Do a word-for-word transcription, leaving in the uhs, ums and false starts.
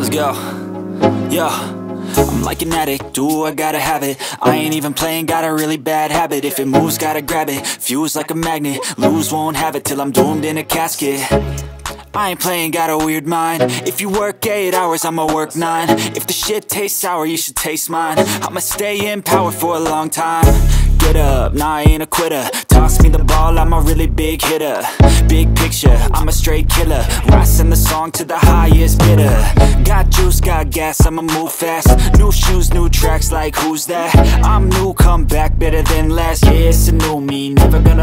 Let's go. Yo, I'm like an addict, do I gotta have it. I ain't even playing, got a really bad habit. If it moves, gotta grab it, fuse like a magnet. Lose, won't have it till I'm doomed in a casket. I ain't playing, got a weird mind. If you work eight hours, I'ma work nine. If the shit tastes sour, you should taste mine. I'ma stay in power for a long time. Get up, nah, I ain't a quitter. Toss me the ball, I'm a really big hitter. Big picture, I'm a straight killer. I send the song to the highest bidder. Got juice, got gas, I'ma move fast. New shoes, new tracks, like who's that? I'm new, come back, better than last. Yeah, it's a new me, never gonna